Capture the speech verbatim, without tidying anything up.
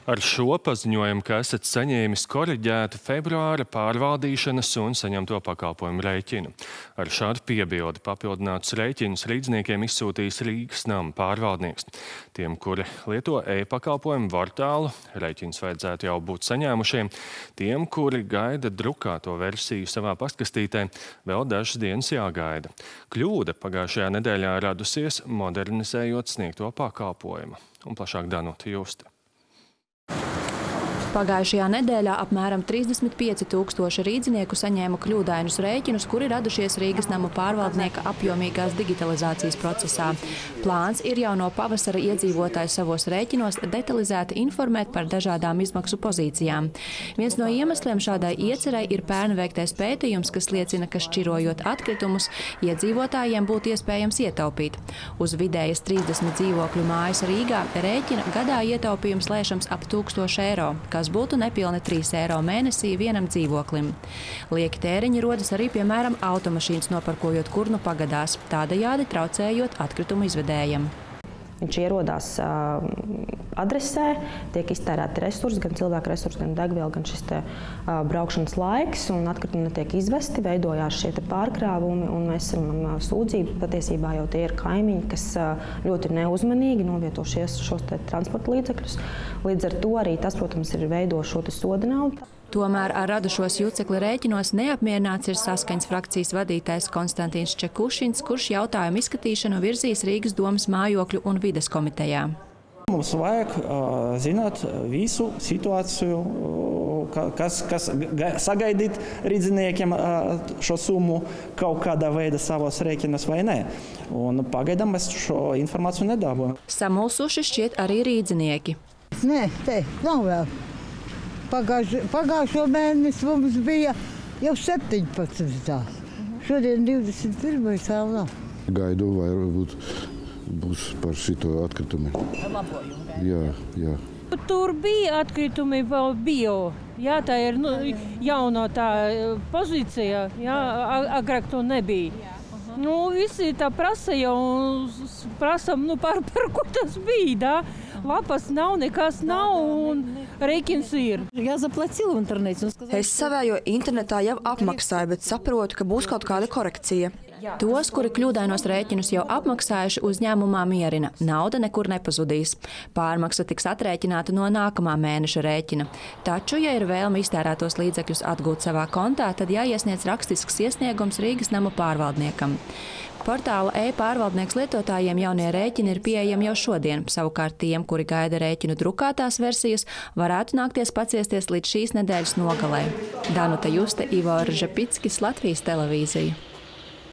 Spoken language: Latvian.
Ar šo paziņojumu, ka esat saņēmis koriģētu februāra pārvaldīšanas un saņemto pakalpojumu rēķinu. Ar šādu piebildi papildinātus rēķinus rīdzniekiem izsūtīs Rīgas nama pārvaldnieks. Tiem, kuri lieto e-pakalpojumu portālu, rēķinus vajadzētu jau būt saņēmušiem. Tiem, kuri gaida drukāto versiju savā pastkastītē, vēl dažas dienas jāgaida. Kļūda pagājušajā nedēļā radusies, modernizējot sniegto pakalpojumu. Un plašāk Danuta Juste. Pagājušajā nedēļā apmēram trīsdesmit pieci tūkstoši rīdzinieku saņēma kļūdainus rēķinus, kuri radušies Rīgas nama pārvaldnieka apjomīgās digitalizācijas procesā. Plāns ir jau no pavasara iedzīvotāju savos rēķinos detalizēti informēt par dažādām izmaksu pozīcijām. Viens no iemesliem šādai iecerei ir pērn veiktais pētījums, kas liecina, ka šķirojot atkritumus, iedzīvotājiem būtu iespējams ietaupīt. Uz vidējas trīsdesmit dzīvokļu mājas Rīgā rēķina gadā ietaupījums lēšams ap tūkstošu eiro, kas būtu nepilni trīs eiro mēnesī vienam dzīvoklim. Lieki tēriņi rodas arī, piemēram, automašīnas noparkojot kurnu pagadās, tādējādi traucējot atkritumu izvedējiem. Viņš ierodās uh, adresē, tiek iztērēti resursi, gan cilvēku resursi, gan degviela, gan šis te, uh, braukšanas laiks, un atkritumi netiek izvesti, veidojās šie te pārkrāvumi, un mēs saņemam uh, sūdzību. Patiesībā jau tie ir kaimiņi, kas uh, ļoti neuzmanīgi novieto šies, šos te transporta līdzekļus. Līdz ar to arī tas, protams, ir veido šo te soda naudu. Tomēr ar radušos jucekli rēķinos neapmierināts ir Saskaņas frakcijas vadītājs Konstantīns Čekušins, kurš jautājumu izskatīšanu virzīs Rīgas domas mājokļu un vides komitejā. Mums vajag uh, zināt visu situāciju, uh, kas, kas sagaidīt rīdziniekiem uh, šo summu kaut kādā veidā savos rēķinos vai nē. Un pagaidām mēs šo informāciju nedabūjam. Samulsuši šķiet arī rīdzinieki. Nē, te nav vēl. Pagājušo, pagājušo mēnesi mums bija jau septiņpadsmit. Šodien divdesmit pirmais vēl nav. Gaidu, vai varbūt būs par šito atkritumu. Labojumu. Jā, jā. Tur bija atkritumi vēl bio. Jā, tā ir nu, jaunā tā pozīcija. Jā, agrāk to nebija. Nu, visi tā prasīja un prasam, nu, par, par ko tas bija, da? Lapas nav, nekas nav un rēķins ir. Es savējo internetā jau apmaksāju, bet saprotu, ka būs kaut kāda korekcija. Tos, kuri kļūdainos rēķinus jau apmaksājuši, uzņēmumā mierina. Nauda nekur nepazudīs. Pārmaksa tiks atrēķināta no nākamā mēneša rēķina. Taču, ja ir vēlme iztērētos līdzekļus atgūt savā kontā, tad jāiesniedz rakstisks iesniegums Rīgas nama pārvaldniekam. Portāla e-pārvaldnieks lietotājiem jaunie rēķini ir pieejami jau šodien. Savukārt tiem, kuri gaida rēķinu drukātās versijas, varētu nākties paciesties līdz šīs nedēļas nogalē. Danuta Juste, Ivo Ržepickis, Latvijas televīzija.